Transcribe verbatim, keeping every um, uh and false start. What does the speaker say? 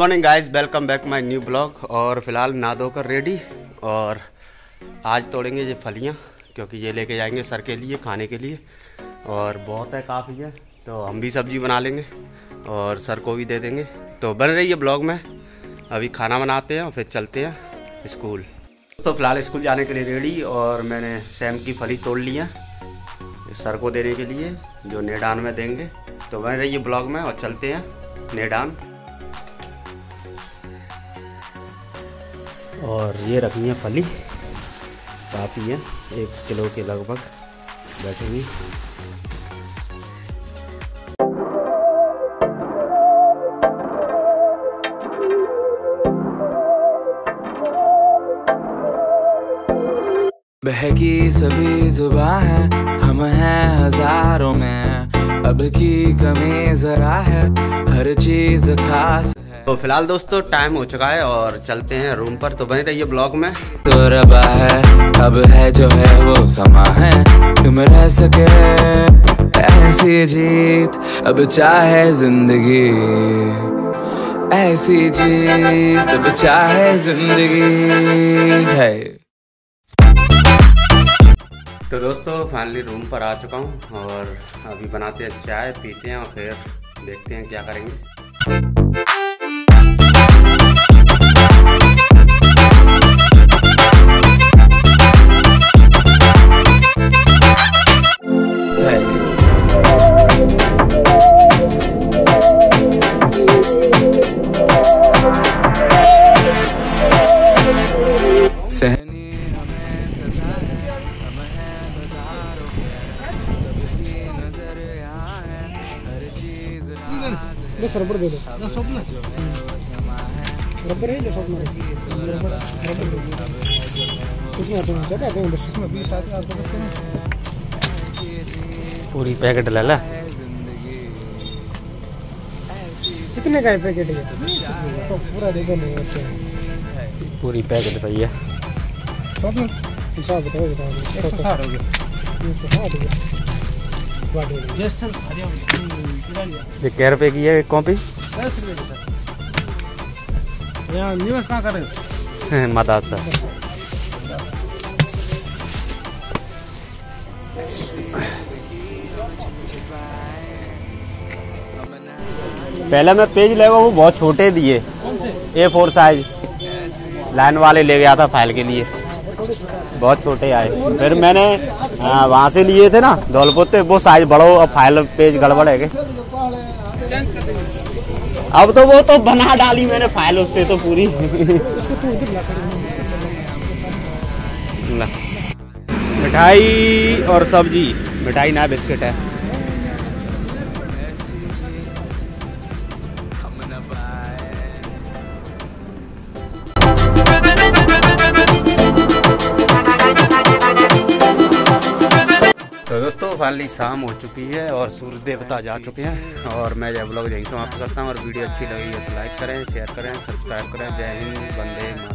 Morning guys, welcome back my new blog. और फिलहाल नहा धोकर रेडी, और आज तोड़ेंगे ये फलियाँ क्योंकि ये लेके जाएंगे सर के लिए खाने के लिए। और बहुत है, काफ़ी है, तो हम भी सब्जी बना लेंगे और सर को भी दे देंगे। तो बन रही है ब्लॉग में। अभी खाना बनाते हैं और फिर चलते हैं स्कूल। तो फिलहाल स्कूल जाने के लिए रेडी, और मैंने सेम की फली तोड़ ली है सर को देने के लिए जो नेडान में देंगे। तो बन रही है ब्लॉग में और चलते हैं नेडान। और ये रखनी है फली, काफ़ी है, एक किलो के लगभग बैठेंगी। बहकी सभी जुबां है, हम हैं हजारों में, अब की कमी जरा है, हर चीज खास है। तो फिलहाल दोस्तों टाइम हो चुका है और चलते हैं रूम पर। तो बने रहिए ब्लॉग में। तो रबा है, अब है जो है वो समा है, तुम रह सके ऐसी जीत, अब चाहे जिंदगी ऐसी जीत, अब चाहे जिंदगी है। तो दोस्तों फाइनली रूम पर आ चुका हूँ और अभी बनाते हैं चाय, पीते हैं और फिर देखते हैं क्या करेंगे। बस रबड़ दे दो ना, स्वप्न रबड़ है जो स्वप्न रबड़ रबड़ दे दो। कितने आते हैं? क्या आते हैं? बस इसमें बीस आते हैं, बस पूरी पैकेट ले ला। कितने का है पैकेट ये? तो पूरा दे दो। नहीं अच्छा, पूरी पैकेट सही है। स्वप्न हिसाब बताओ बताओ। एक सौ साठ हो गया, एक सौ साठ हो गया। जैसन ये कै रुपए की है एक कॉपी? दस रुपये की सर। यहाँ न्यूज़ कहाँ कर रहे हो? मदासा। पहले मैं पेज लेगा वो बहुत छोटे दिए, ए फोर साइज लाइन वाले ले गया था फाइल के लिए, बहुत छोटे आए। फिर मैंने वहाँ से लिए थे ना धौलपुर, वो साइज बड़ो, अब फाइल पेज गड़बड़ है। अब तो वो तो बना डाली मैंने फाइल उससे तो पूरी। मिठाई और सब्जी, मिठाई ना बिस्किट है। तो दोस्तों फाइनली शाम हो चुकी है और सूर्य देवता जा चुके हैं, और मैं जय ब्लॉग यहीं समाप्त करता हूँ। और वीडियो अच्छी लगी है तो लाइक करें, शेयर करें, सब्सक्राइब करें। जय हिंद, वंदे मातरम।